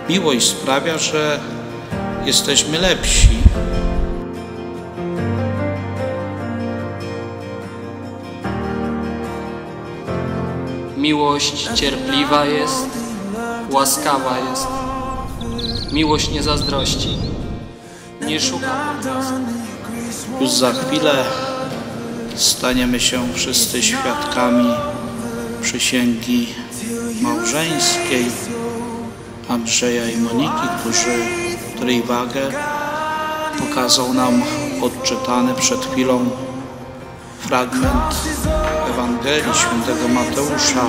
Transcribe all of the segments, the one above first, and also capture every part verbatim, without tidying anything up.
Miłość sprawia, że jesteśmy lepsi. Miłość cierpliwa jest, łaskawa jest. Miłość nie zazdrości, nie szuka podjazdu. Już za chwilę staniemy się wszyscy świadkami przysięgi małżeńskiej Andrzeja i Moniki, którzy, której wagę pokazał nam odczytany przed chwilą fragment Ewangelii Świętego Mateusza.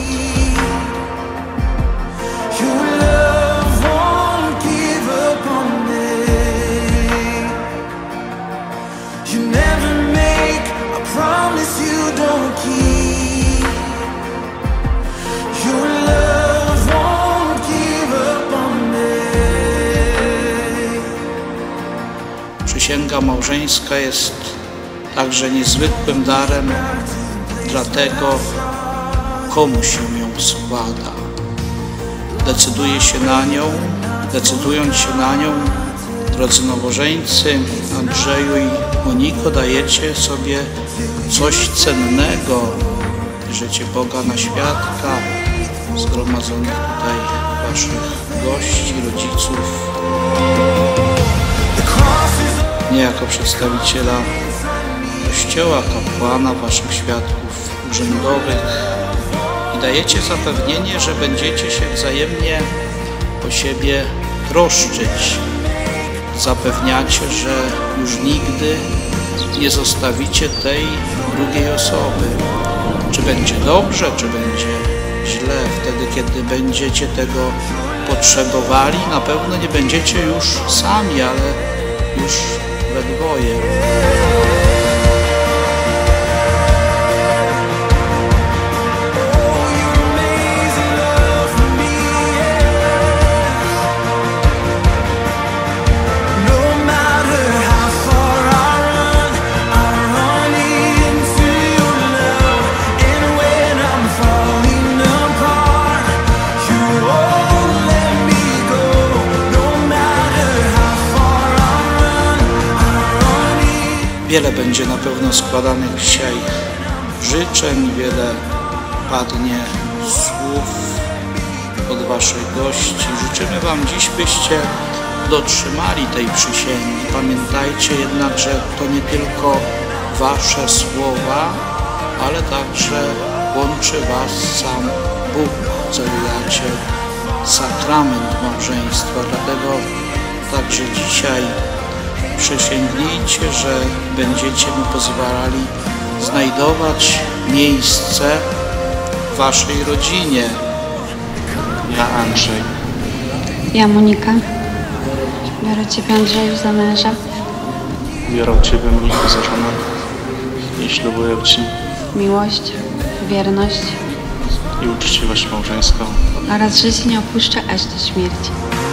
Przysięga małżeńska jest także niezwykłym darem dla tego, komu się ją składa. Decyduje się na nią, decydując się na nią, drodzy nowożeńcy, Andrzeju i Moniko, dajecie sobie coś cennego. Bierzecie Boga na świadka, zgromadzonych tutaj waszych gości, rodziców. Nie jako przedstawiciela Kościoła, kapłana, waszych świadków urzędowych, i dajecie zapewnienie, że będziecie się wzajemnie o siebie troszczyć. Zapewniacie, że już nigdy nie zostawicie tej drugiej osoby. Czy będzie dobrze, czy będzie źle, wtedy kiedy będziecie tego potrzebowali, na pewno nie będziecie już sami, ale już we dwoje. Wiele będzie na pewno składanych dzisiaj życzeń, wiele padnie słów od waszych gości. Życzymy wam dziś, byście dotrzymali tej przysięgi. Pamiętajcie jednak, że to nie tylko wasze słowa, ale także łączy was sam Bóg. Zawieracie sakrament małżeństwa, dlatego także dzisiaj przysięgnijcie, że będziecie mu pozwalali znajdować miejsce w waszej rodzinie. Ja, Andrzej. Ja, Monika. Biorę Ciebie, Andrzeju, za męża. Biorę Ciebie, Moniko, za żonę i ślubuję Ci Miłość, wierność i uczciwość małżeńską oraz życie nie opuszcza aż do śmierci.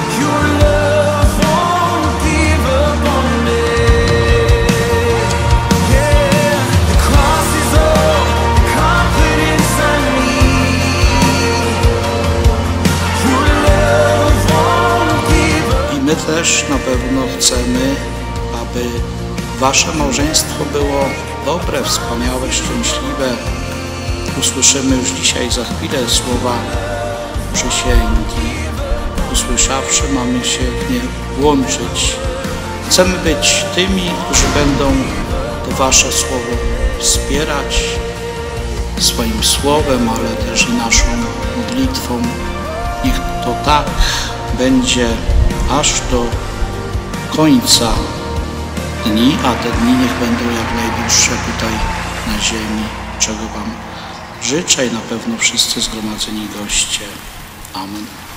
My też na pewno chcemy, aby wasze małżeństwo było dobre, wspaniałe, szczęśliwe. Usłyszymy już dzisiaj za chwilę słowa przysięgi. Usłyszawszy, mamy się w nie włączyć. Chcemy być tymi, którzy będą to wasze słowo wspierać swoim słowem, ale też i naszą modlitwą. Niech to tak będzie aż do końca dni, a te dni niech będą jak najdłuższe tutaj na ziemi, czego wam życzę i na pewno wszyscy zgromadzeni goście. Amen.